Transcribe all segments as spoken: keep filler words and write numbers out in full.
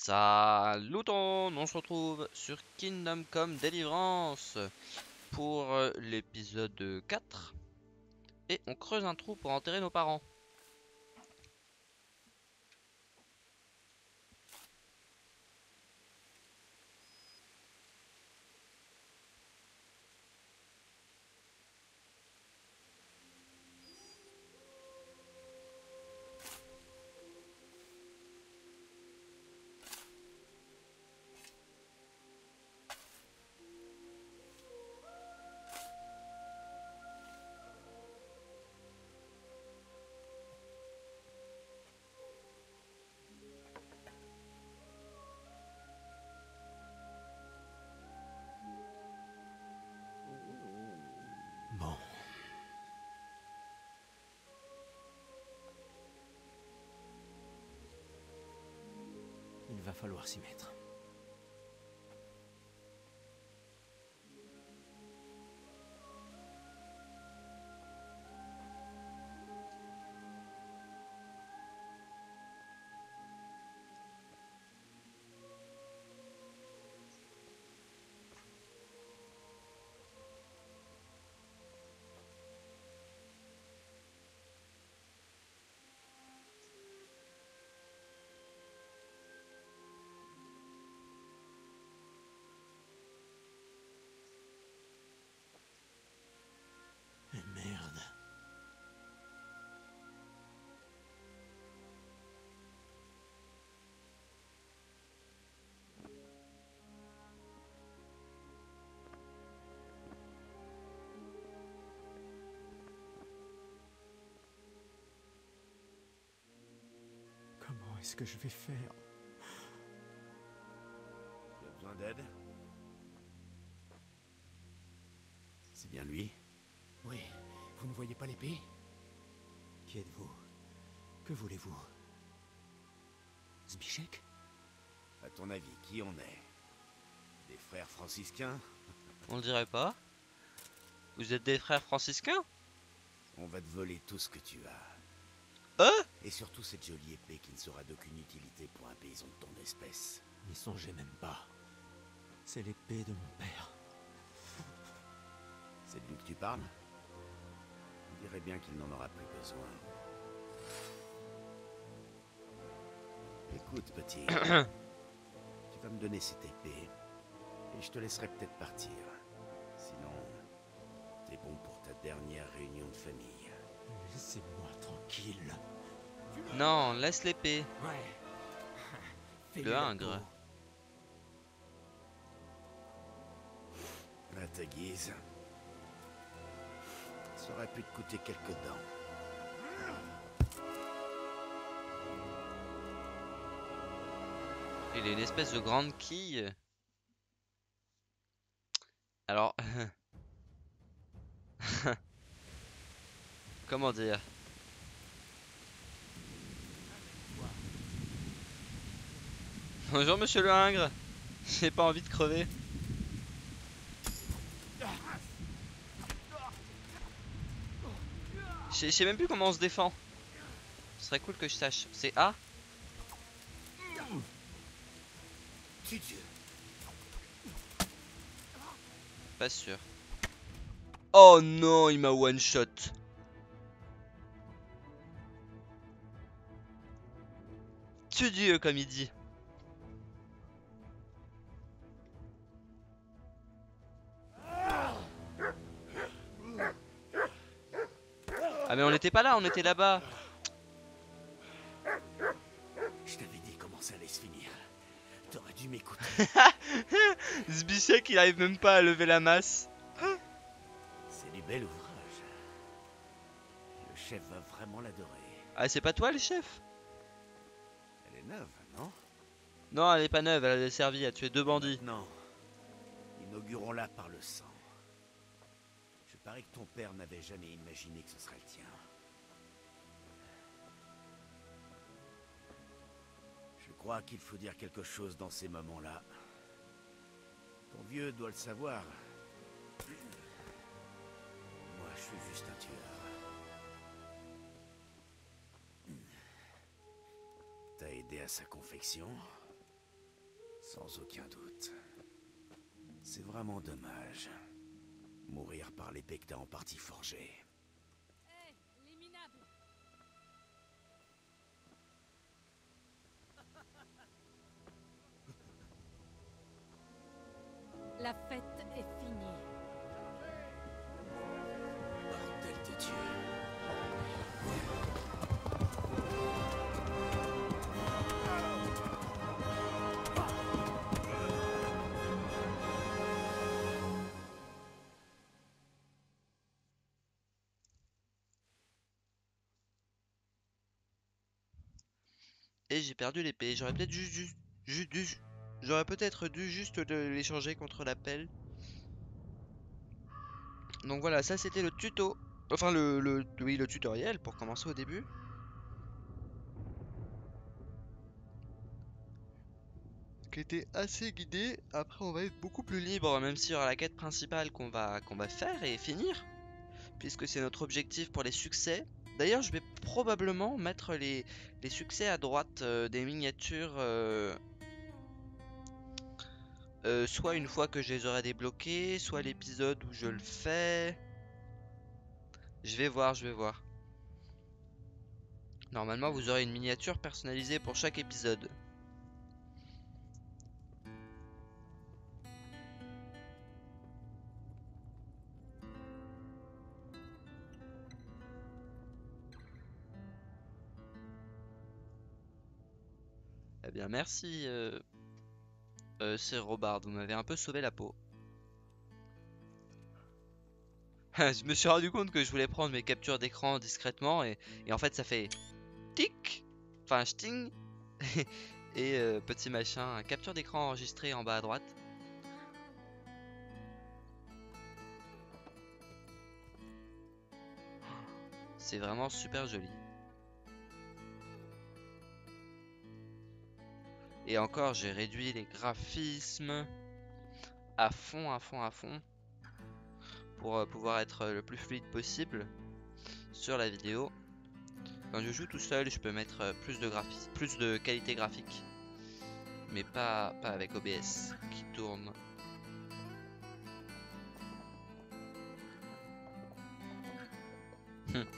Salut tout le monde, on se retrouve sur Kingdom Come Deliverance pour euh, l'épisode quatre et on creuse un trou pour enterrer nos parents. Bon. Il va falloir s'y mettre. Mais merde. Comment est-ce que je vais faire? Tu as besoin d'aide? C'est bien lui? Oui, vous ne voyez pas l'épée? Qui êtes-vous? Que voulez-vous? Zbyszek? À ton avis, qui on est? Des frères franciscains? On le dirait pas. Vous êtes des frères franciscains? On va te voler tout ce que tu as. Euh Et surtout cette jolie épée qui ne sera d'aucune utilité pour un paysan de ton espèce. N'y songez même pas. C'est l'épée de mon père. C'est de lui que tu parles? On dirait bien qu'il n'en aura plus besoin. Écoute, petit. Tu vas me donner cette épée, et je te laisserai peut-être partir. Sinon, t'es bon pour ta dernière réunion de famille. Laissez-moi tranquille. Non, laisse l'épée. Ouais. Fais-lui Le la Ingre. peau. À ta guise. Ça aurait pu te coûter quelques dents. Il est une espèce de grande quille. Alors... Comment dire? Bonjour monsieur le Ingre. J'ai pas envie de crever. Je sais- je sais même plus comment on se défend. Ce serait cool que je sache. C'est A? Tu Dieu. Pas sûr. Oh non, il m'a one shot. Tu Dieu comme il dit. Ah mais on n'était pas là, on était là-bas. Je t'avais dit comment ça allait se finir. T'aurais dû m'écouter. Zbyszek il arrive même pas à lever la masse. C'est du bel ouvrage. Le chef va vraiment l'adorer. Ah c'est pas toi le chef? Elle est neuve, non? Non elle est pas neuve, elle a servi à tuer deux bandits. Non. Inaugurons-la par le sang. Je parie que ton père n'avait jamais imaginé que ce serait le tien. Je crois qu'il faut dire quelque chose dans ces moments-là. Ton vieux doit le savoir. Moi, je suis juste un tueur. T'as aidé à sa confection. Sans aucun doute. C'est vraiment dommage. Mourir par l'épée que t'as en partie forgée. Hé, les minables! La fête est finie. Bordel de Dieu. Et j'ai perdu l'épée. J'aurais peut-être juste, juste, juste dû, j'aurais peut-être dû juste de l'échanger contre la pelle. Donc voilà, ça c'était le tuto. Enfin le, le, oui, le tutoriel pour commencer au début. Qui était assez guidé. Après on va être beaucoup plus libre, même s'il y aura la quête principale qu'on va, qu'on va faire et finir. Puisque c'est notre objectif pour les succès. D'ailleurs je vais probablement mettre les, les succès à droite euh, des miniatures. Euh, euh, soit une fois que je les aurai débloqués, soit l'épisode où je le fais. Je vais voir, je vais voir. Normalement, vous aurez une miniature personnalisée pour chaque épisode. Eh bien, merci, euh, euh, c'est Robard, vous m'avez un peu sauvé la peau. Je me suis rendu compte que je voulais prendre mes captures d'écran discrètement et, et en fait ça fait tic, enfin sting et euh, petit machin, capture d'écran enregistrée en bas à droite. C'est vraiment super joli. Et encore, j'ai réduit les graphismes à fond, à fond, à fond pour euh, pouvoir être euh, le plus fluide possible sur la vidéo. Quand je joue tout seul, je peux mettre euh, plus de graphisme, plus de qualité graphique, mais pas, pas avec O B S qui tourne. Hum.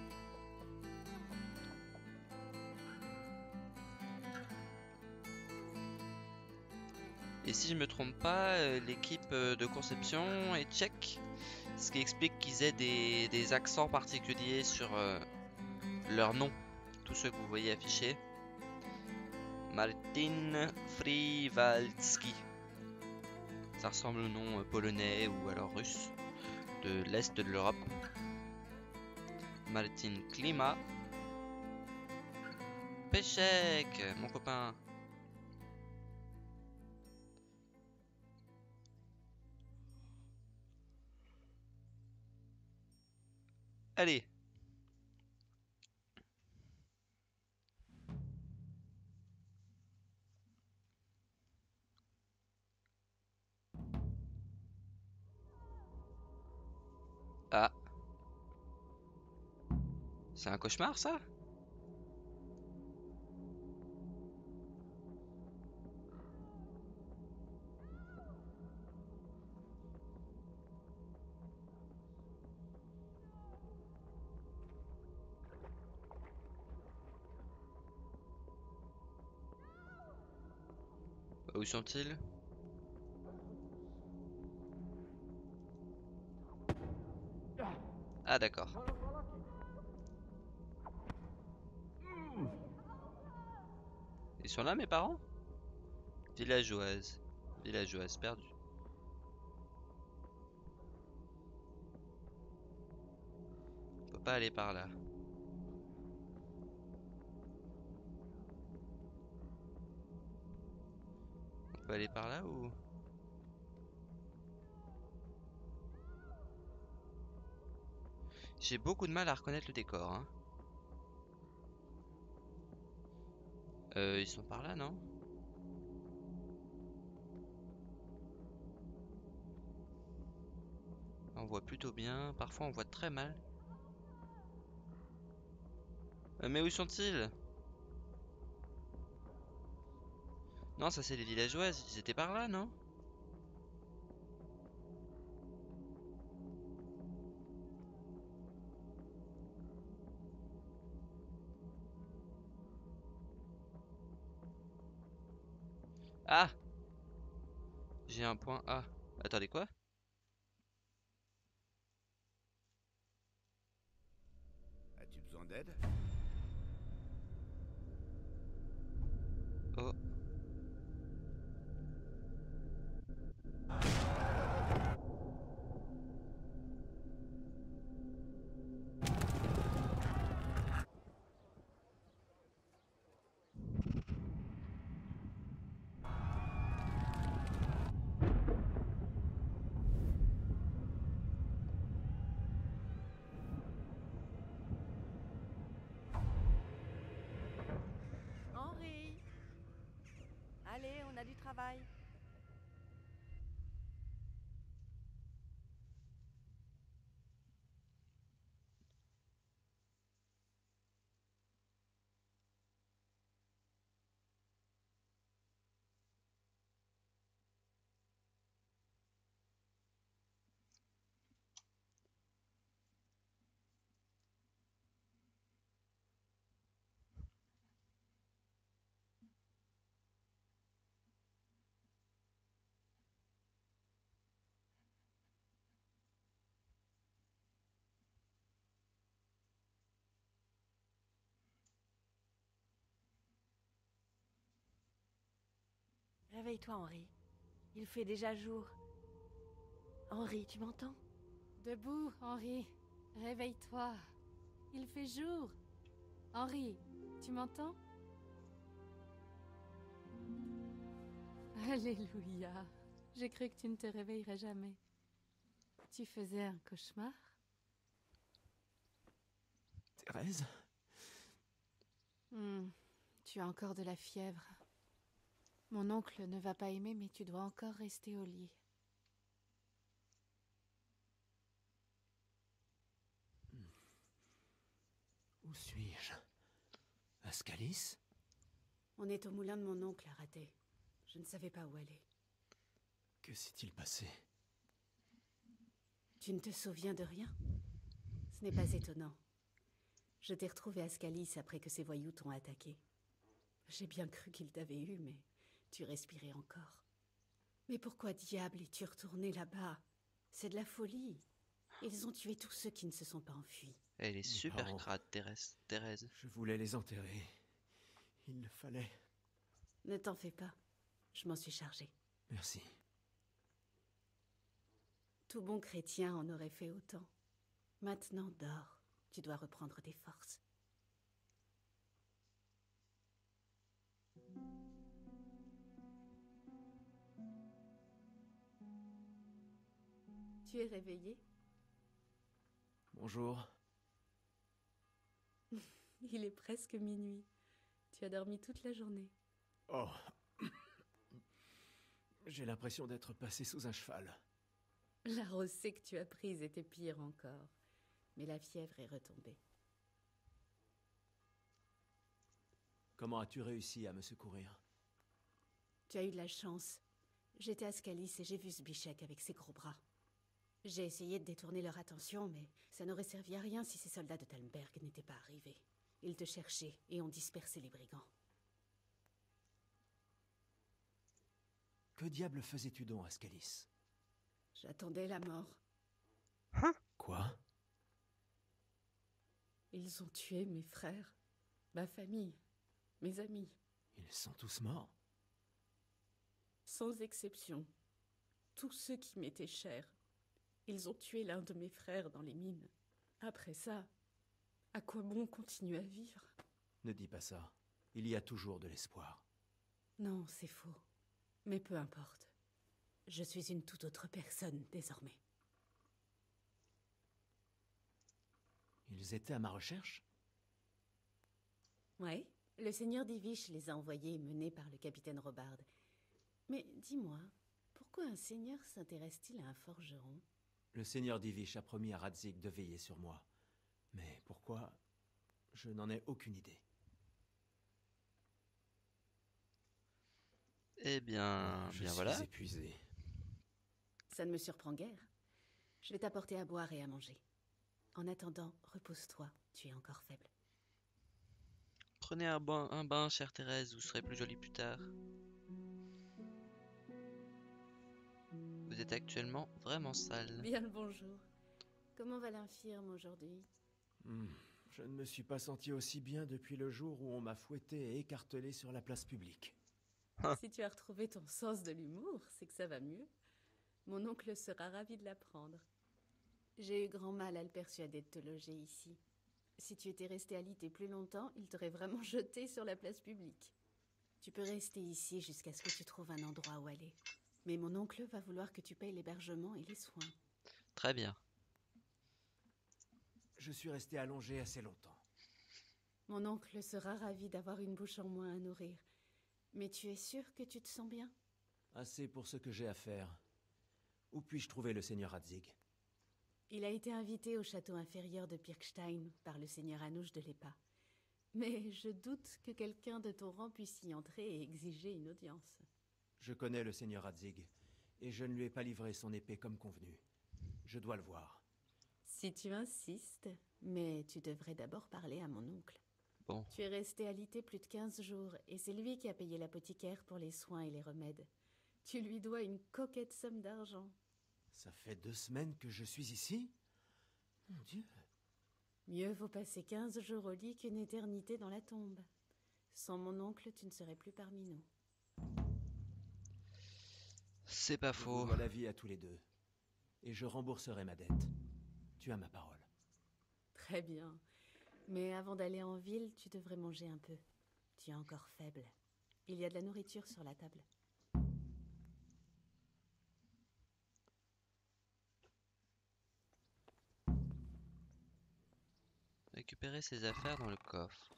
Et si je me trompe pas, euh, l'équipe euh, de conception est tchèque, ce qui explique qu'ils aient des, des accents particuliers sur euh, leurs noms, tous ceux que vous voyez affichés. Martin Friwalski. Ça ressemble au nom euh, polonais ou alors russe de l'Est de l'Europe. Martin Klima. Péchec, mon copain. Allez. Ah. C'est un cauchemar ça? Où sont-ils? Ah d'accord. Ils sont là mes parents? Villageoise. Villageoise perdue. On peut pas aller par là. On peut aller par là ou... J'ai beaucoup de mal à reconnaître le décor, hein. Euh, ils sont par là, non? On voit plutôt bien, parfois on voit très mal. Euh, mais où sont-ils? Non, ça c'est les villageoises, ils étaient par là, non? Ah! J'ai un point A. Attendez, quoi? As-tu besoin d'aide? Oh. Henri! Allez, on a du travail. Réveille-toi, Henri. Il fait déjà jour. Henri, tu m'entends? Debout, Henri. Réveille-toi. Il fait jour. Henri, tu m'entends? Alléluia. J'ai cru que tu ne te réveillerais jamais. Tu faisais un cauchemar? Thérèse? Hmm, tu as encore de la fièvre. Mon oncle ne va pas aimer, mais tu dois encore rester au lit. Où suis-je? À Scalis? On est au moulin de mon oncle à rater. Je ne savais pas où aller. Que s'est-il passé? Tu ne te souviens de rien? Ce n'est pas étonnant. Je t'ai retrouvé à Scalis après que ces voyous t'ont attaqué. J'ai bien cru qu'ils t'avaient eu, mais tu respirais encore. Mais pourquoi diable es-tu retourné là-bas? C'est de la folie. Ils ont tué tous ceux qui ne se sont pas enfuis. Elle est Mes super parents. crade, Thérèse. Thérèse. Je voulais les enterrer. Il le fallait. Ne t'en fais pas. Je m'en suis chargée. Merci. Tout bon chrétien en aurait fait autant. Maintenant, dors. Tu dois reprendre tes forces. Tu es réveillé? Bonjour. Il est presque minuit. Tu as dormi toute la journée. Oh. J'ai l'impression d'être passé sous un cheval. La rosée que tu as prise était pire encore. Mais la fièvre est retombée. Comment as-tu réussi à me secourir? Tu as eu de la chance. J'étais à Scalis et j'ai vu Zbyszek avec ses gros bras. J'ai essayé de détourner leur attention, mais ça n'aurait servi à rien si ces soldats de Talmberg n'étaient pas arrivés. Ils te cherchaient et ont dispersé les brigands. Que diable faisais-tu donc à Scalis? J'attendais la mort. Quoi? Ils ont tué mes frères, ma famille, mes amis, Ils sont tous morts? sans exception. Tous ceux qui m'étaient chers. Ils ont tué l'un de mes frères dans les mines. Après ça, à quoi bon continuer à vivre? Ne dis pas ça. Il y a toujours de l'espoir. Non, c'est faux. Mais peu importe. Je suis une toute autre personne désormais. Ils étaient à ma recherche? Ouais, le seigneur d'Ivish les a envoyés menés par le capitaine Robard. Mais dis-moi, pourquoi un seigneur s'intéresse-t-il à un forgeron? Le seigneur d'Ivish a promis à Radzig de veiller sur moi. Mais pourquoi? Je n'en ai aucune idée. Eh bien, Je bien suis voilà. épuisé. Ça ne me surprend guère. Je vais t'apporter à boire et à manger. En attendant, repose-toi, tu es encore faible. Prenez un bain, un bain, chère Thérèse, vous serez plus jolie plus tard. Vous êtes actuellement vraiment sale. Bien le bonjour. Comment va l'infirme aujourd'hui? Hmm, Je ne me suis pas senti aussi bien depuis le jour où on m'a fouetté et écartelé sur la place publique. Si tu as retrouvé ton sens de l'humour, c'est que ça va mieux. Mon oncle sera ravi de l'apprendre. J'ai eu grand mal à le persuader de te loger ici. Si tu étais resté alité plus longtemps, il t'aurait vraiment jeté sur la place publique. Tu peux rester ici jusqu'à ce que tu trouves un endroit où aller. Mais mon oncle va vouloir que tu payes l'hébergement et les soins. Très bien. Je suis resté allongé assez longtemps. Mon oncle sera ravi d'avoir une bouche en moins à nourrir. Mais tu es sûr que tu te sens bien? Assez pour ce que j'ai à faire. Où puis-je trouver le seigneur Hadzig? Il a été invité au château inférieur de Pirkstein par le seigneur Anouche de l'Épa. Mais je doute que quelqu'un de ton rang puisse y entrer et exiger une audience. Je connais le seigneur Hadzig, et je ne lui ai pas livré son épée comme convenu. Je dois le voir. Si tu insistes, mais tu devrais d'abord parler à mon oncle. Bon. Tu es resté alité plus de quinze jours, et c'est lui qui a payé l'apothicaire pour les soins et les remèdes. Tu lui dois une coquette somme d'argent. Ça fait deux semaines que je suis ici? Mon Dieu. Mieux vaut passer quinze jours au lit qu'une éternité dans la tombe. Sans mon oncle, tu ne serais plus parmi nous. C'est pas Je faux. vous dois la vie à tous les deux. Et je rembourserai ma dette. Tu as ma parole. Très bien. Mais avant d'aller en ville, tu devrais manger un peu. Tu es encore faible. Il y a de la nourriture sur la table. Récupérer ses affaires dans le coffre.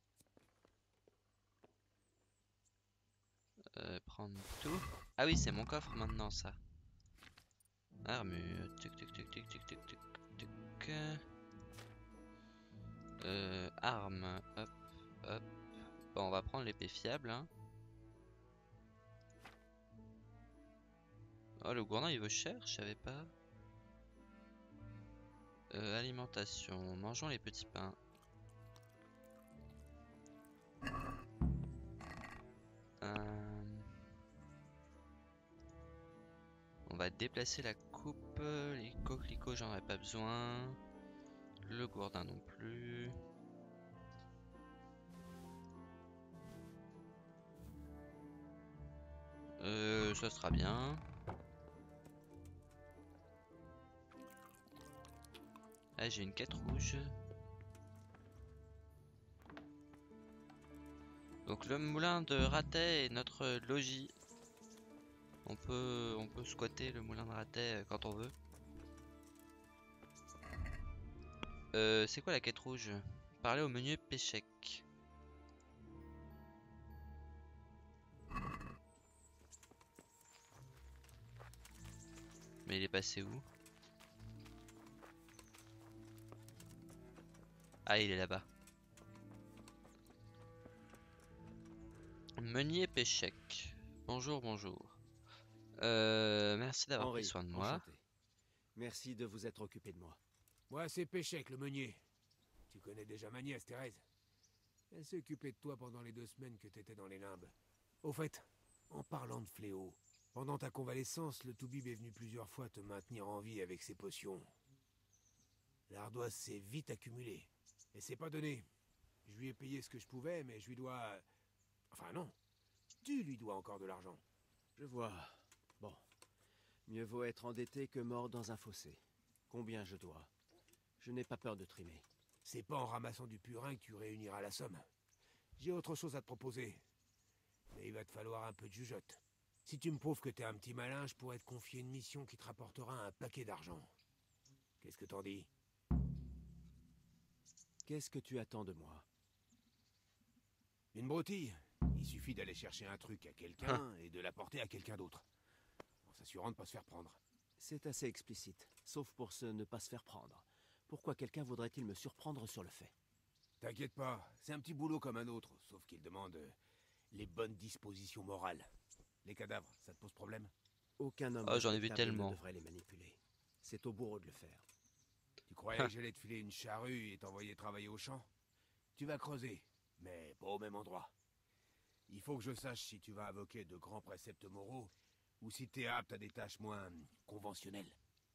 Euh, prendre tout. Ah oui, c'est mon coffre maintenant, ça. Armure. Tic tic tic tic tic tic tic tic. Euh, arme. Hop, hop. Bon, on va prendre l'épée fiable. Hein. Oh, le gourdin il vaut cher, je savais pas. Euh, alimentation. Mangeons les petits pains. Euh... On va déplacer la coupe. Les coquelicots, j'en ai pas besoin. Le gourdin non plus. Euh, ça sera bien. Ah, j'ai une quête rouge. Donc le moulin de Ratet est notre logis. On peut, on peut squatter le moulin de Ratet quand on veut. Euh, c'est quoi la quête rouge? Parler au meunier Péchec. Mais il est passé où? Ah, il est là-bas. Meunier Péchec. Bonjour, bonjour. Euh, merci d'avoir pris Henri, soin de moi. enchanté. Merci de vous être occupé de moi. Moi, c'est Péchec, le meunier. Tu connais déjà ma nièce, Thérèse. Elle s'est occupée de toi pendant les deux semaines que t'étais dans les limbes. Au fait, en parlant de fléau, pendant ta convalescence, le Toubib est venu plusieurs fois te maintenir en vie avec ses potions. L'ardoise s'est vite accumulée. Et c'est pas donné. Je lui ai payé ce que je pouvais, mais je lui dois... Enfin non, tu lui dois encore de l'argent. Je vois. Bon. Mieux vaut être endetté que mort dans un fossé. Combien je dois? Je n'ai pas peur de trimer. C'est pas en ramassant du purin que tu réuniras la somme. J'ai autre chose à te proposer. Mais il va te falloir un peu de jugeote. Si tu me prouves que t'es un petit malin, je pourrais te confier une mission qui te rapportera un paquet d'argent. Qu'est-ce que t'en dis? Qu'est-ce que tu attends de moi? Une broutille. Il suffit d'aller chercher un truc à quelqu'un et de l'apporter à quelqu'un d'autre. En s'assurant de ne pas se faire prendre. C'est assez explicite, sauf pour ce ne pas se faire prendre. Pourquoi quelqu'un voudrait-il me surprendre sur le fait? T'inquiète pas, c'est un petit boulot comme un autre, sauf qu'il demande euh, les bonnes dispositions morales. Les cadavres, ça te pose problème? Aucun homme Oh, j'en ai vu respectable tellement. ne devrait les manipuler. C'est au bourreau de le faire. Tu croyais que j'allais te filer une charrue et t'envoyer travailler au champ? Tu vas creuser, mais pas au même endroit. Il faut que je sache si tu vas invoquer de grands préceptes moraux ou si t'es apte à des tâches moins conventionnelles.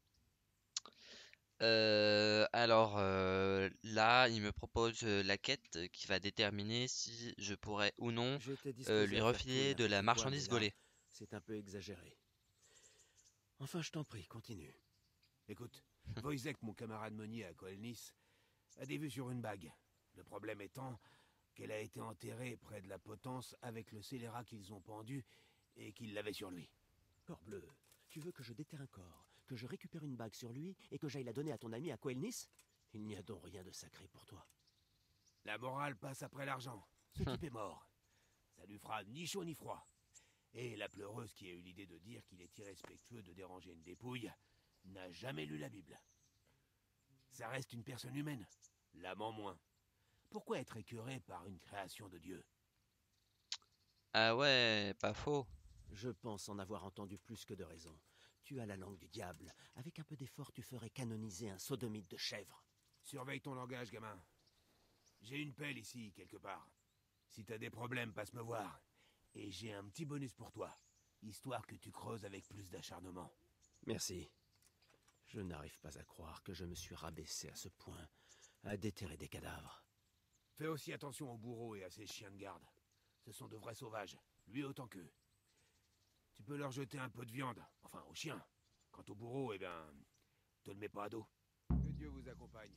Euh, alors euh, là, il me propose euh, la quête qui va déterminer si je pourrais ou non J'étais euh, disposé lui à faire refiler tout et de la n'importe quoi, marchandise mais là, volée. c'est un peu exagéré. Enfin, je t'en prie, continue. Écoute, Wojciech, mon camarade meunier à Kolnis, a des vues sur une bague. Le problème étant qu'elle a été enterrée près de la potence avec le scélérat qu'ils ont pendu et qu'ils l'avaient sur lui. Corbleu, tu veux que je déterre un corps, que je récupère une bague sur lui et que j'aille la donner à ton ami à Coelnis? Il n'y a donc rien de sacré pour toi. La morale passe après l'argent. Ce type est mort. Ça lui fera ni chaud ni froid. Et la pleureuse qui a eu l'idée de dire qu'il est irrespectueux de déranger une dépouille n'a jamais lu la Bible. Ça reste une personne humaine, l'âme en moins. Pourquoi être écœuré par une création de Dieu? Ah ouais, pas faux. Je pense en avoir entendu plus que de raison. Tu as la langue du diable. Avec un peu d'effort, tu ferais canoniser un sodomite de chèvre. Surveille ton langage, gamin. J'ai une pelle ici, quelque part. Si t'as des problèmes, passe me voir. Et j'ai un petit bonus pour toi, histoire que tu creuses avec plus d'acharnement. Merci. Je n'arrive pas à croire que je me suis rabaissé à ce point, à déterrer des cadavres. Fais aussi attention aux bourreaux et à ces chiens de garde. Ce sont de vrais sauvages, lui autant qu'eux. Tu peux leur jeter un peu de viande, enfin aux chiens. Quant aux bourreaux, eh bien, te le mets pas à dos. Que Dieu vous accompagne.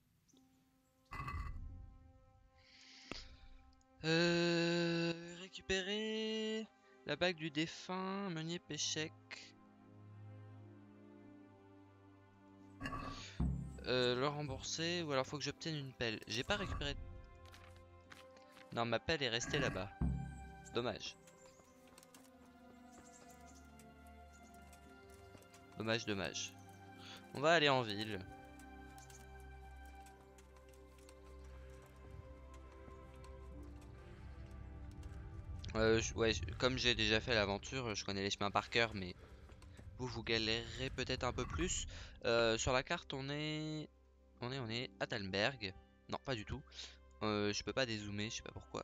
Euh, récupérer la bague du défunt, meunier Péchec. Euh, le rembourser, ou alors faut que j'obtienne une pelle. J'ai pas récupéré. Non, ma pelle est restée là-bas. Dommage. Dommage, dommage. On va aller en ville. Euh, je- ouais, je- comme j'ai déjà fait l'aventure, je connais les chemins par cœur, mais vous, vous galérerez peut-être un peu plus. Euh, sur la carte, on est... On est, on est à Talmberg. Non, pas du tout. Euh, je peux pas dézoomer, je sais pas pourquoi.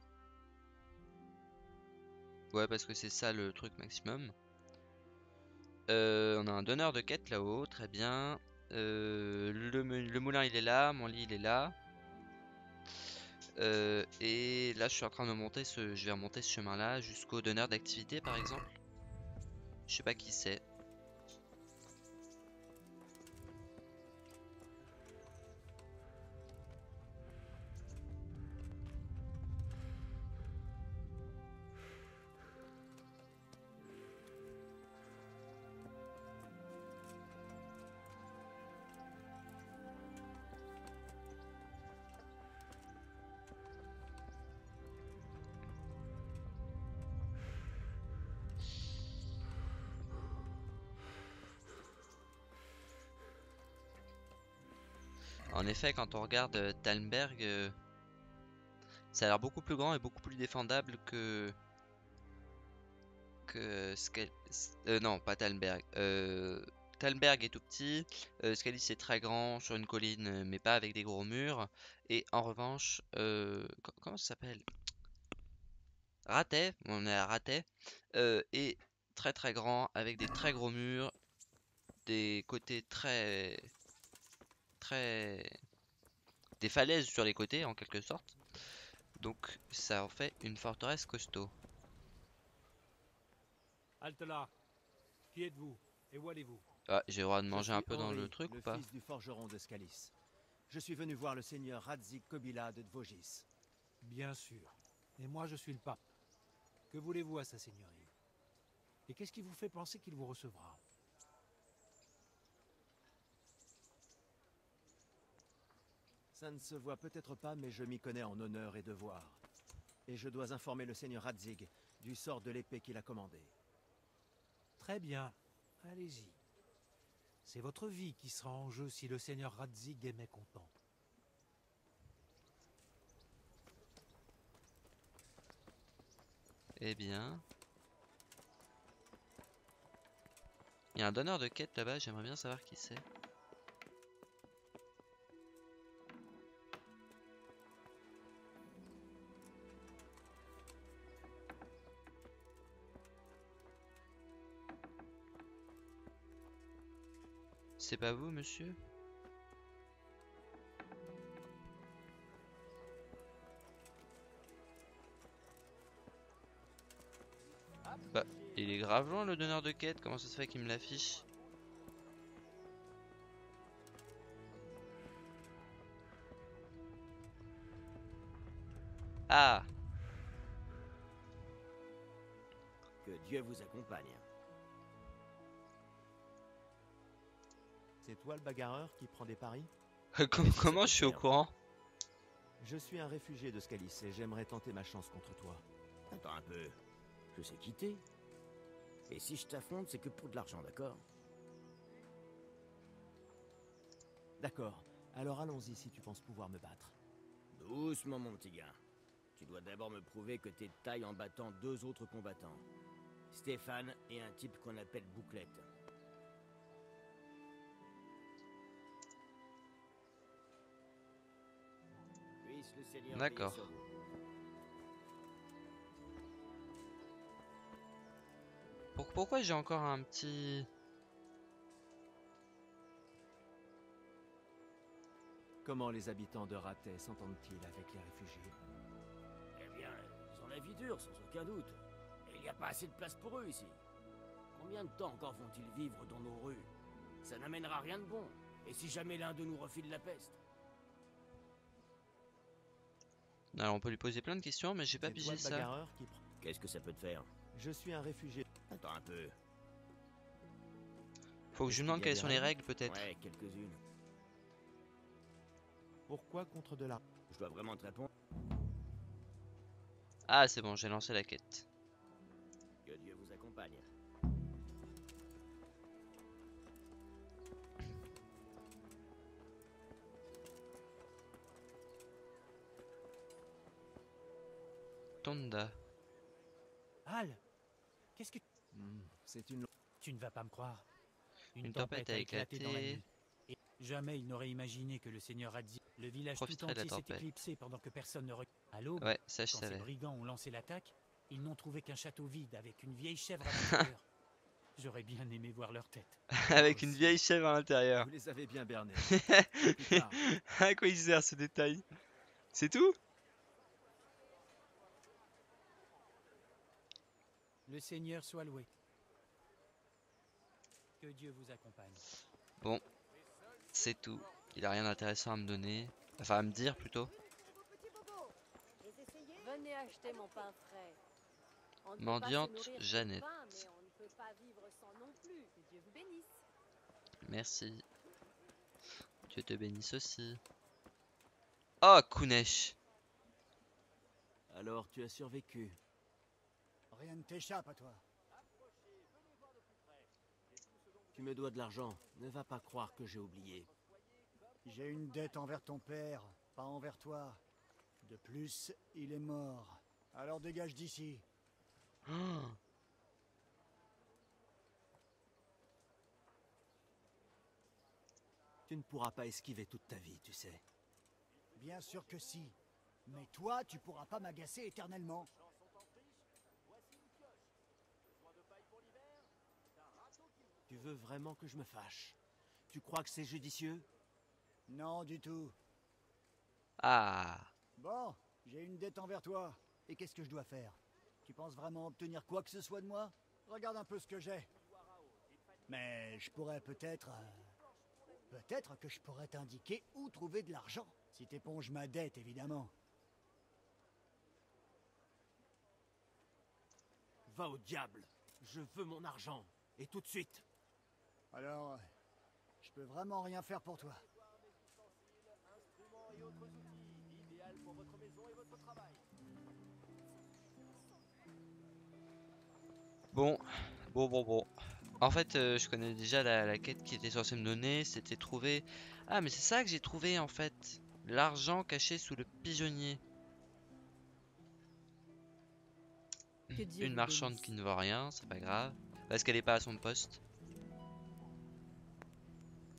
Ouais, parce que c'est ça le truc maximum. Euh, on a un donneur de quête là-haut, très bien. Euh, le, me- le moulin il est là, mon lit il est là. Euh, et là je suis en train de monter ce, je vais remonter ce chemin-là jusqu'au donneur d'activité par exemple. Je sais pas qui c'est. En effet, quand on regarde euh, Talmberg, euh, ça a l'air beaucoup plus grand et beaucoup plus défendable que que Skal... euh, non, pas Talmberg. Euh, Talmberg est tout petit, euh, Scalis est très grand sur une colline, euh, mais pas avec des gros murs. Et en revanche, euh, co- comment ça s'appelle? Ratet, on est à Ratet, euh, est très très grand avec des très gros murs, des côtés très très des falaises sur les côtés en quelque sorte. Donc ça en fait une forteresse costaud. Halte là. Qui êtes-vous? Et où allez-vous? Ah, j'ai le droit de Je manger un suis peu dans le Henri, truc ou le pas? fils du forgeron de Scalis. Je suis venu voir le seigneur Radzik Kobila de Dvogis. Bien sûr. Et moi, je suis le pape. Que voulez-vous à sa seigneurie? Et qu'est-ce qui vous fait penser qu'il vous recevra? Ça ne se voit peut-être pas, mais je m'y connais en honneur et devoir. Et je dois informer le seigneur Radzig du sort de l'épée qu'il a commandée. Très bien. Allez-y. C'est votre vie qui sera en jeu si le seigneur Radzig est mécontent. Eh bien, y a un donneur de quête là-bas, j'aimerais bien savoir qui c'est. C'est pas vous, monsieur? Bah, il est grave loin le donneur de quête, comment ça se fait qu'il me l'affiche? Ah! Que Dieu vous accompagne. C'est toi le bagarreur qui prend des paris? comment, comment je suis au courant? Je suis un réfugié de Scalis et j'aimerais tenter ma chance contre toi. Attends un peu. Je sais quitter. Et si je t'affronte, c'est que pour de l'argent, d'accord? D'accord. Alors allons-y si tu penses pouvoir me battre. Doucement, mon petit gars. Tu dois d'abord me prouver que t'es de taille en battant deux autres combattants. Stéphane et un type qu'on appelle Bouclette. Puisse le Seigneur D'accord. veiller sur vous. Pour- Pourquoi j'ai encore un petit... Comment les habitants de Rathais s'entendent-ils avec les réfugiés? Eh bien, ils ont la vie dure, sans aucun doute. Et il n'y a pas assez de place pour eux ici. Combien de temps encore vont-ils vivre dans nos rues? Ça n'amènera rien de bon. Et si jamais l'un d'eux nous refile la peste? Alors on peut lui poser plein de questions, mais j'ai pas C'est toi pigé le ça. bagarreur qui prend... Qu'est-ce que ça peut te faire? Je suis un réfugié. Attends un peu. Faut que je lui demande qu'il y a quelles des sont les règles règles peut-être. Ouais, quelques-unes. Pourquoi contre de la... Je dois vraiment te répondre? Ah c'est bon, j'ai lancé la quête. Que Dieu vous accompagne. Tonda. Hal, qu'est-ce que... Hmm, c'est une... Tu ne vas pas me croire. Une tempête a éclaté. dans la nuit. Et jamais il n'aurait imaginé que le seigneur Hadzi, le village tout Profiterait de la entier s'est tempête. éclipsé pendant que personne ne... re- À l'aube, Ouais, ça je quand ces savais. brigands ont lancé l'attaque, ils n'ont trouvé qu'un château vide avec une vieille chèvre à l'intérieur. J'aurais bien aimé voir leur tête. Avec une vieille chèvre à l'intérieur. Vous les avez bien bernés. Plus tard. À quoi il sert ce détail? C'est tout? Le Seigneur soit loué. Que Dieu vous accompagne. Bon, c'est tout. Il a rien d'intéressant à me donner. Enfin à me dire plutôt. Venez acheter mon pain frais. On ne peut Mendiante pas se nourrir de Jeannette. pain, mais on ne peut pas vivre sans non plus. Que Dieu vous bénisse. Merci. Dieu te bénisse aussi. Oh, Kunesh. Alors tu as survécu. Rien ne t'échappe à toi. Tu me dois de l'argent. Ne va pas croire que j'ai oublié. J'ai une dette envers ton père, pas envers toi. De plus, il est mort. Alors dégage d'ici. Oh. Tu ne pourras pas esquiver toute ta vie, tu sais. Bien sûr que si. Mais toi, tu pourras pas m'agacer éternellement. Tu veux vraiment que je me fâche? Tu crois que c'est judicieux? Non, du tout. Ah. Bon, j'ai une dette envers toi. Et qu'est-ce que je dois faire? Tu penses vraiment obtenir quoi que ce soit de moi? Regarde un peu ce que j'ai. Mais je pourrais peut-être... euh, peut-être que je pourrais t'indiquer où trouver de l'argent. Si t'éponges ma dette, évidemment. Va au diable. Je veux mon argent. Et tout de suite. Alors, je peux vraiment rien faire pour toi. Bon, bon, bon, bon. En fait, euh, je connais déjà la, la quête qui était censée me donner. C'était trouver... Ah, mais c'est ça que j'ai trouvé en fait. L'argent caché sous le pigeonnier. Que Dieu Une vous marchande bénisse. qui ne voit rien, c'est pas grave. Parce qu'elle est pas à son poste.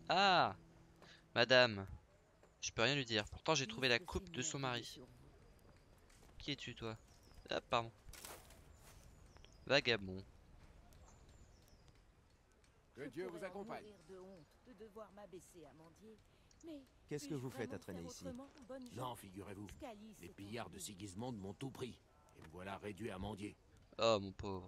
Ah, madame. Je peux rien lui dire. Pourtant, j'ai trouvé la coupe de son mari. Qui es-tu, toi? Ah, pardon. Vagabond. Que Dieu vous accompagne. Qu'est-ce que vous faites à traîner ici? Non, figurez-vous. Les pillards de Sigismond m'ont tout pris. Et me voilà réduit à mendier. Oh, mon pauvre.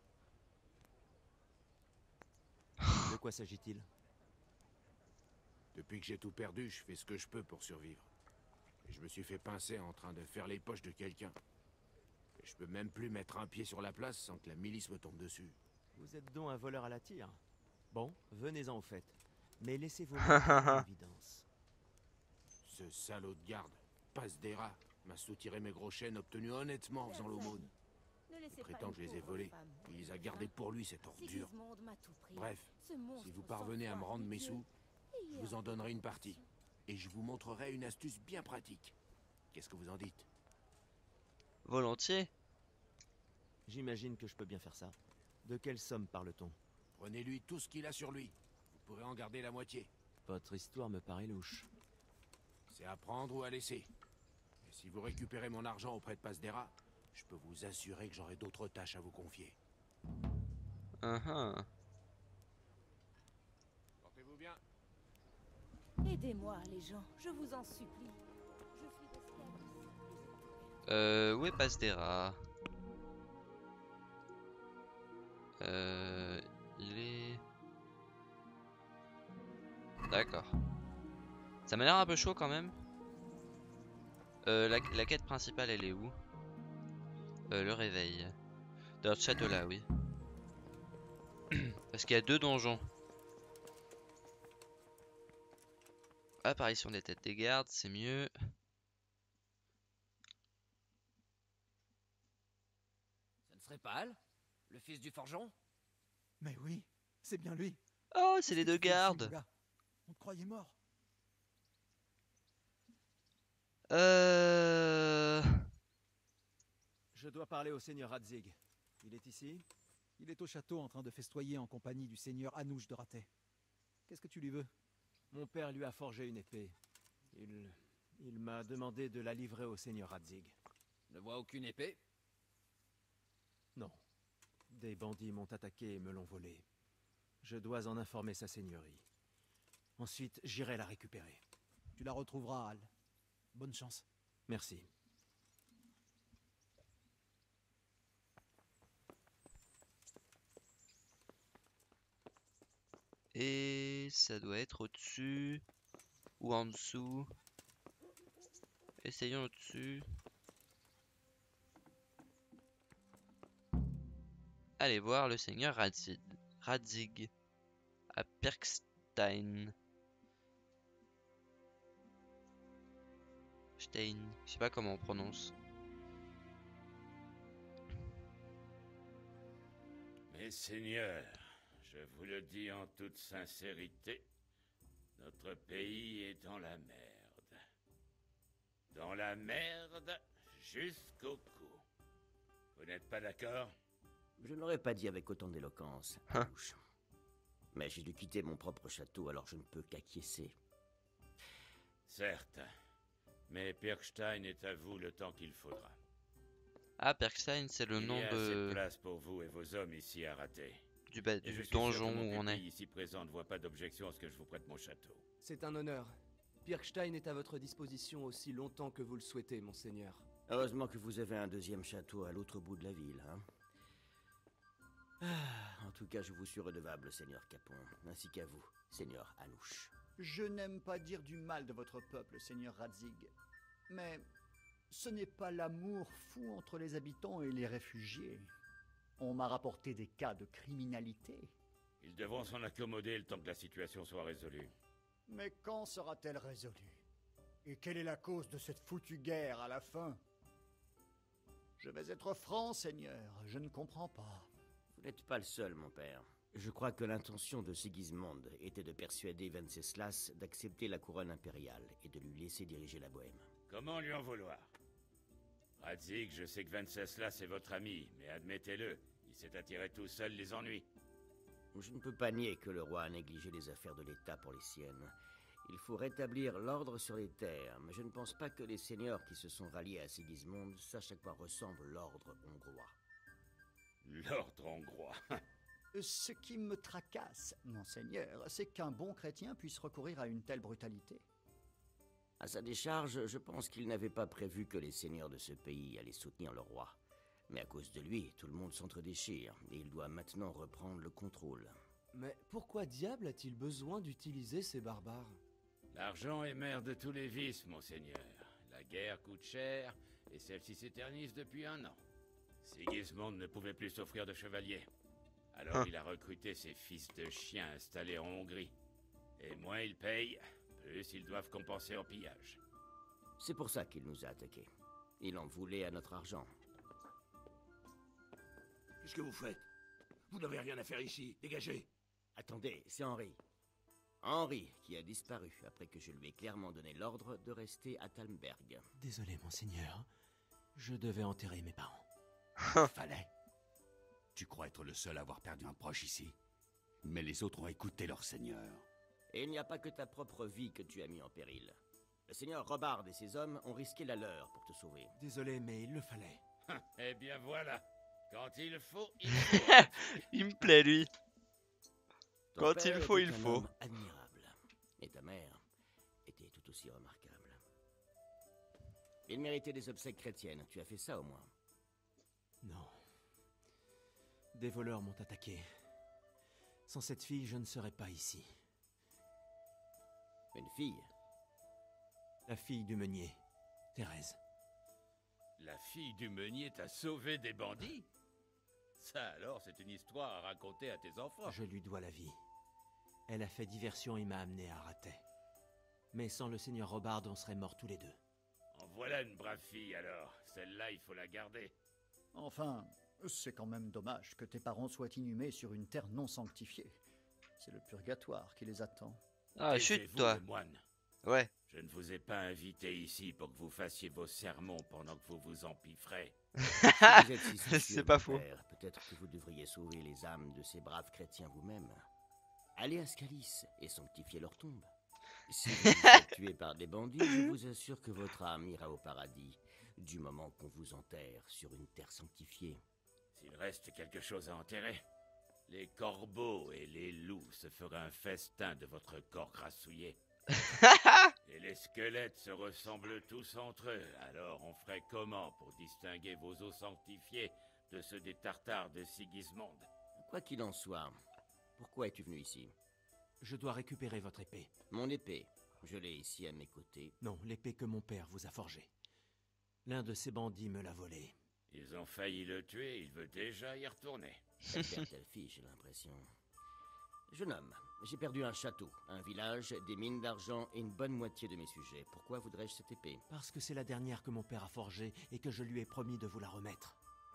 De quoi s'agit-il? Depuis que j'ai tout perdu, je fais ce que je peux pour survivre. Et je me suis fait pincer en train de faire les poches de quelqu'un. Et je peux même plus mettre un pied sur la place sans que la milice me tombe dessus. Vous êtes donc un voleur à la tire. Bon, venez-en au fait. Mais laissez vos mains en évidence. Ce salaud de garde, Pasdera, m'a soutiré mes gros chênes obtenus honnêtement en faisant l'aumône. Il prétend que je les ai volés. Il les a gardés pour lui, cette ordure. Bref, si vous parvenez à me rendre mes sous, je vous en donnerai une partie. Et je vous montrerai une astuce bien pratique. Qu'est-ce que vous en dites? Volontiers. J'imagine que je peux bien faire ça. De quelle somme parle-t-on? Prenez-lui tout ce qu'il a sur lui. Vous pourrez en garder la moitié. Votre histoire me paraît louche. C'est à prendre ou à laisser. Et si vous récupérez mon argent auprès de Pasdera, je peux vous assurer que j'aurai d'autres tâches à vous confier. Uh-huh. Portez-vous bien. Aidez-moi, les gens, je vous en supplie. Je suis d'Escalus. Euh, où est Pasdera? Euh, il est... D'accord. Ça m'a l'air un peu chaud quand même. Euh, la, la quête principale, elle est où? euh, Le réveil. Dans ce château-là, oui. Parce qu'il y a deux donjons. Apparition des têtes des gardes, c'est mieux. Ça ne serait pas Al, le fils du forgeron? Mais oui, c'est bien lui. Oh, c'est les deux Qu'est-ce que tu fais ici, gardes. mon gars? On te croyait mort. Euh... Je dois parler au seigneur Radzig. Il est ici? Il est au château en train de festoyer en compagnie du seigneur Anouche de Ratet. Qu'est-ce que tu lui veux? Mon père lui a forgé une épée. Il... Il m'a demandé de la livrer au seigneur Radzig. Ne vois aucune épée? Non. Des bandits m'ont attaqué et me l'ont volée. Je dois en informer sa seigneurie. Ensuite, j'irai la récupérer. Tu la retrouveras, Al. Bonne chance. Merci. Et ça doit être au-dessus ou en dessous. Essayons au-dessus. Allez voir le seigneur Radzig, Radzig à Pirkstein. Stein, je sais pas comment on prononce. Mes seigneurs, je vous le dis en toute sincérité, notre pays est dans la merde. Dans la merde jusqu'au cou. Vous n'êtes pas d'accord? Je ne l'aurais pas dit avec autant d'éloquence, Anouche. Mais j'ai dû quitter mon propre château, alors je ne peux qu'acquiescer. Certes, mais Pirkstein est à vous le temps qu'il faudra. Ah, Pirkstein, c'est le Il nom y a assez de de... place pour vous et vos hommes ici à rater. du, ba... Et du je suis donjon sûr que mon où on est. pupille ici présent ne voit pas d'objection à ce que je vous prête mon château. C'est un honneur. Pirkstein est à votre disposition aussi longtemps que vous le souhaitez, monseigneur. Heureusement que vous avez un deuxième château à l'autre bout de la ville, hein. Ah, en tout cas, je vous suis redevable, seigneur Capon, ainsi qu'à vous, seigneur Anouche. Je n'aime pas dire du mal de votre peuple, seigneur Radzig. Mais ce n'est pas l'amour fou entre les habitants et les réfugiés. On m'a rapporté des cas de criminalité. Ils devront s'en accommoder le temps que la situation soit résolue. Mais quand sera-t-elle résolue? Et quelle est la cause de cette foutue guerre à la fin? Je vais être franc, seigneur, je ne comprends pas. Vous n'êtes pas le seul, mon père. Je crois que l'intention de Sigismond était de persuader Venceslas d'accepter la couronne impériale et de lui laisser diriger la Bohême. Comment lui en vouloir? Radzig, je sais que Venceslas est votre ami, mais admettez-le, il s'est attiré tout seul les ennuis. Je ne peux pas nier que le roi a négligé les affaires de l'État pour les siennes. Il faut rétablir l'ordre sur les terres, mais je ne pense pas que les seigneurs qui se sont ralliés à Sigismond sachent à quoi ressemble l'ordre hongrois. L'ordre hongrois. Ce qui me tracasse, monseigneur, c'est qu'un bon chrétien puisse recourir à une telle brutalité. À sa décharge, je pense qu'il n'avait pas prévu que les seigneurs de ce pays allaient soutenir le roi. Mais à cause de lui, tout le monde s'entre-déchire, et il doit maintenant reprendre le contrôle. Mais pourquoi diable a-t-il besoin d'utiliser ces barbares? L'argent est mère de tous les vices, monseigneur. La guerre coûte cher, et celle-ci s'éternise depuis un an. Sigismond ne pouvait plus s'offrir de chevaliers. Alors Hein. il a recruté ses fils de chiens installés en Hongrie. Et moins ils payent, plus ils doivent compenser en pillage. C'est pour ça qu'il nous a attaqués. Il en voulait à notre argent. Qu'est-ce que vous faites? Vous n'avez rien à faire ici. Dégagez. Attendez, c'est Henri. Henri, qui a disparu après que je lui ai clairement donné l'ordre de rester à Talmberg. Désolé, monseigneur. Je devais enterrer mes parents. Fallait. Tu crois être le seul à avoir perdu un proche ici. Mais les autres ont écouté leur seigneur. Et il n'y a pas que ta propre vie que tu as mis en péril. Le seigneur Robard et ses hommes ont risqué la leur pour te sauver. Désolé, mais il le fallait. Eh bien voilà. Quand il faut, il faut. Il me plaît, lui. Ton Quand père il faut, était il un faut. homme admirable. Et ta mère était tout aussi remarquable. Il méritait des obsèques chrétiennes. Tu as fait ça au moins. Non. Des voleurs m'ont attaqué. Sans cette fille, je ne serais pas ici. Une fille? La fille du meunier, Thérèse. La fille du meunier t'a sauvé des bandits? Ça alors, c'est une histoire à raconter à tes enfants. Je lui dois la vie. Elle a fait diversion et m'a amené à Ratet. Mais sans le seigneur Robard, on serait morts tous les deux. En voilà une brave fille alors. Celle-là, il faut la garder. Enfin, c'est quand même dommage que tes parents soient inhumés sur une terre non sanctifiée. C'est le purgatoire qui les attend. Ah, chut, Taisez-vous, toi. les moines. Ouais. Je ne vous ai pas invité ici pour que vous fassiez vos sermons pendant que vous vous empifferez. Si vous êtes si soucieux, C'est pas mon faux. père, peut-être que vous devriez sauver les âmes de ces braves chrétiens vous-même. Allez à Scalis et sanctifiez leur tombe. Si vous vous faites tuer par des bandits, je vous assure que votre âme ira au paradis, du moment qu'on vous enterre sur une terre sanctifiée. S'il reste quelque chose à enterrer, les corbeaux et les loups se feraient un festin de votre corps grassouillé. Et les squelettes se ressemblent tous entre eux, alors on ferait comment pour distinguer vos os sanctifiés de ceux des tartares de Sigismond? Quoi qu'il en soit, pourquoi es-tu venu ici? Je dois récupérer votre épée. Mon épée, je l'ai ici à mes côtés. Non, l'épée que mon père vous a forgée. L'un de ces bandits me l'a volée. Ils ont failli le tuer, il veut déjà y retourner. Quelle père, telle fille, j'ai l'impression. Jeune homme, j'ai perdu un château, un village, des mines d'argent et une bonne moitié de mes sujets. Pourquoi voudrais-je cette épée? Parce que c'est la dernière que mon père a forgée et que je lui ai promis de vous la remettre.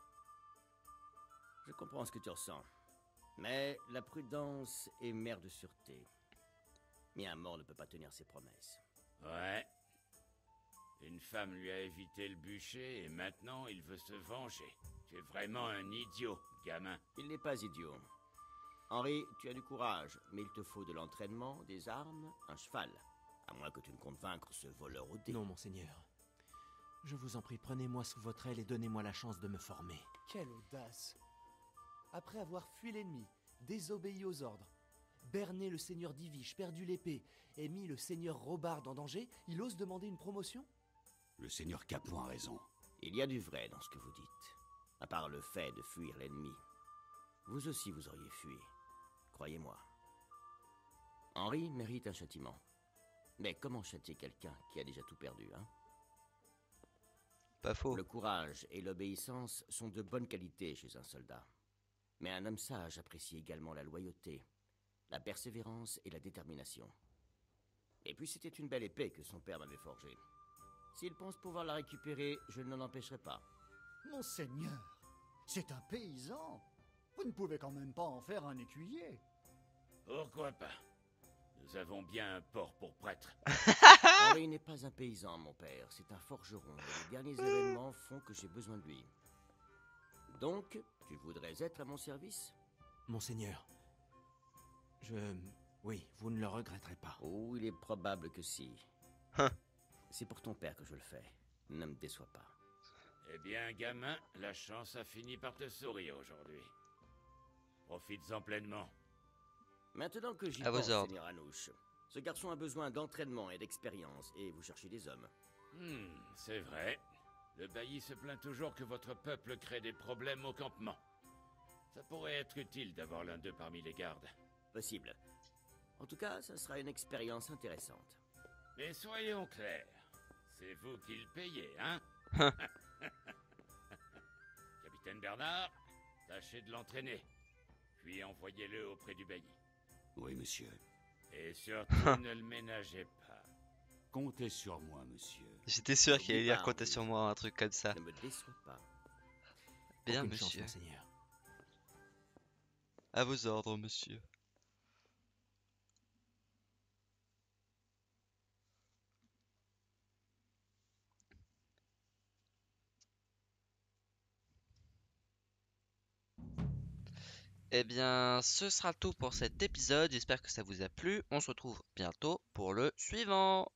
Je comprends ce que tu ressens. Mais la prudence est mère de sûreté. Mais un mort ne peut pas tenir ses promesses. Ouais. Une femme lui a évité le bûcher et maintenant il veut se venger. Tu es vraiment un idiot, gamin. Il n'est pas idiot. Henri, tu as du courage, mais il te faut de l'entraînement, des armes, un cheval. À moins que tu ne comptes vaincre ce voleur au dé. Non, monseigneur. Je vous en prie, prenez-moi sous votre aile et donnez-moi la chance de me former. Quelle audace! Après avoir fui l'ennemi, désobéi aux ordres, berné le seigneur d'Iviche, perdu l'épée, et mis le seigneur Robard en danger, il ose demander une promotion? Le seigneur Capon a raison. Il y a du vrai dans ce que vous dites. À part le fait de fuir l'ennemi. Vous aussi vous auriez fui. Croyez-moi. Henri mérite un châtiment. Mais comment châtier quelqu'un qui a déjà tout perdu, hein? Pas faux. Le courage et l'obéissance sont de bonnes qualités chez un soldat. Mais un homme sage apprécie également la loyauté, la persévérance et la détermination. Et puis c'était une belle épée que son père m'avait forgée. S'il pense pouvoir la récupérer, je ne l'en empêcherai pas. Monseigneur, c'est un paysan. Vous ne pouvez quand même pas en faire un écuyer. Pourquoi pas? Nous avons bien un porc pour prêtre. Henri n'est pas un paysan, mon père. C'est un forgeron. Et les derniers événements font que j'ai besoin de lui. Donc, tu voudrais être à mon service? Monseigneur, Je... Oui, vous ne le regretterez pas. Oh, il est probable que si. C'est pour ton père que je le fais. Ne me déçois pas. Eh bien, gamin, la chance a fini par te sourire aujourd'hui. Profites-en pleinement. Maintenant que j'y À vos pense, ordres. Seigneur Anouche, ce garçon a besoin d'entraînement et d'expérience, et vous cherchez des hommes. Hmm, c'est vrai. Le bailli se plaint toujours que votre peuple crée des problèmes au campement. Ça pourrait être utile d'avoir l'un d'eux parmi les gardes. Possible. En tout cas, ça sera une expérience intéressante. Mais soyons clairs, c'est vous qui le payez, hein? Capitaine Bernard, tâchez de l'entraîner, puis envoyez-le auprès du bailli. Oui, monsieur. Et surtout, ne le ménagez pas. Comptez sur moi, monsieur. J'étais sûr qu'il allait N'oublie dire pas, compter oui. sur moi, un truc comme ça. Ne me déçois pas. Bien, Aucune chance, monsieur. monseigneur. À vos ordres, monsieur. Eh bien, ce sera tout pour cet épisode. J'espère que ça vous a plu. On se retrouve bientôt pour le suivant.